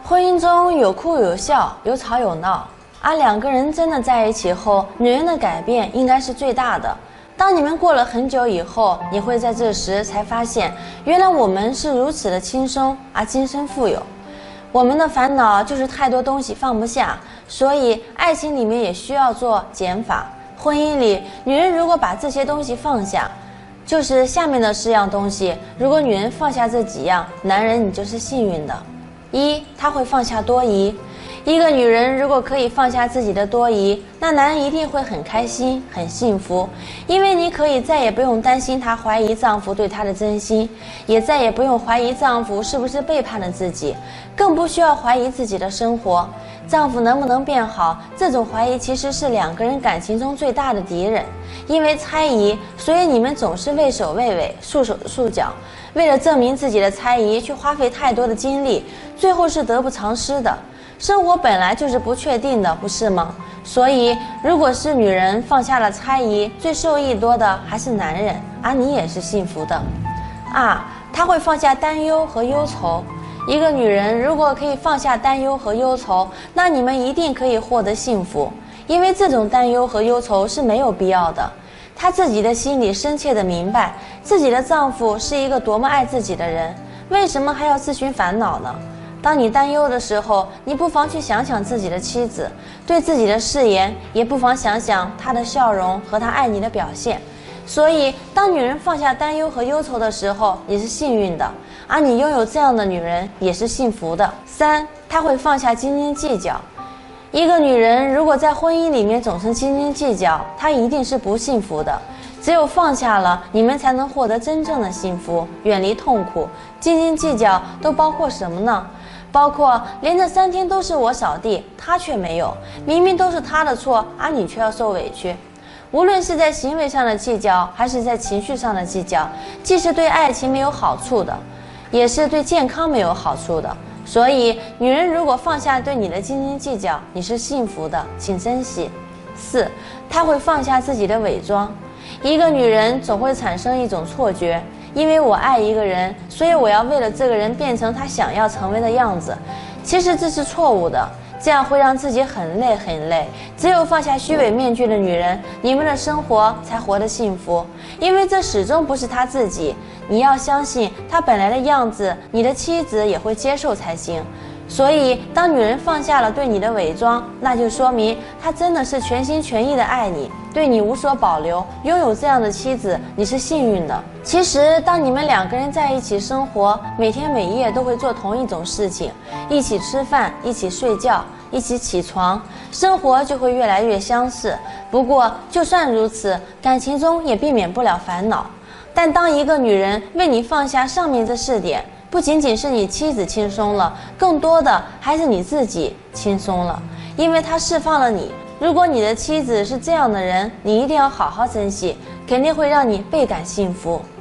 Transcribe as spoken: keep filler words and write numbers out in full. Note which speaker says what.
Speaker 1: 婚姻中有哭有笑，有吵有闹，而两个人真的在一起后，女人的改变应该是最大的。当你们过了很久以后，你会在这时才发现，原来我们是如此的轻松而今生富有。我们的烦恼就是太多东西放不下，所以爱情里面也需要做减法。婚姻里，女人如果把这些东西放下，就是下面的四样东西，如果女人放下这几样，男人你就是幸运的。一，她会放下多疑。一个女人如果可以放下自己的多疑，那男人一定会很开心很幸福，因为你可以再也不用担心她怀疑丈夫对她的真心，也再也不用怀疑丈夫是不是背叛了自己，更不需要怀疑自己的生活，丈夫能不能变好，这种怀疑其实是两个人感情中最大的敌人。因为猜疑，所以你们总是畏首畏尾，束手束脚，为了证明自己的猜疑去花费太多的精力，最后是得不偿失的。生活本来就是不确定的，不是吗？所以如果是女人放下了猜疑，最受益多的还是男人，而你也是幸福的。二，她会放下担忧和忧愁。一个女人如果可以放下担忧和忧愁，那你们一定可以获得幸福，因为这种担忧和忧愁是没有必要的。她自己的心里深切地明白，自己的丈夫是一个多么爱自己的人，为什么还要自寻烦恼呢？当你担忧的时候，你不妨去想想自己的妻子，对自己的誓言，也不妨想想她的笑容和她爱你的表现。所以当女人放下担忧和忧愁的时候，你是幸运的，而你拥有这样的女人也是幸福的。三，她会放下斤斤计较。一个女人如果在婚姻里面总是斤斤计较，她一定是不幸福的。只有放下了，你们才能获得真正的幸福，远离痛苦。斤斤计较都包括什么呢？包括连着三天都是我扫地，他却没有，明明都是他的错，而你却要受委屈。无论是在行为上的计较，还是在情绪上的计较，既是对爱情没有好处的，也是对健康没有好处的。所以女人如果放下对你的斤斤计较，你是幸福的，请珍惜。四，她会放下自己的伪装。一个女人总会产生一种错觉，因为我爱一个人，所以我要为了这个人变成他想要成为的样子。其实这是错误的，这样会让自己很累很累。只有放下虚伪面具的女人，你们的生活才活得幸福，因为这始终不是她自己。你要相信她本来的样子，你的妻子也会接受才行。所以当女人放下了对你的伪装，那就说明她真的是全心全意的爱你，对你无所保留。拥有这样的妻子，你是幸运的。其实当你们两个人在一起生活，每天每夜都会做同一种事情，一起吃饭，一起睡觉，一起起床，生活就会越来越相似。不过就算如此，感情中也避免不了烦恼。但当一个女人为你放下上面这四点，不仅仅是你妻子轻松了，更多的还是你自己轻松了，因为她释放了你。如果你的妻子是这样的人，你一定要好好珍惜，肯定会让你倍感幸福。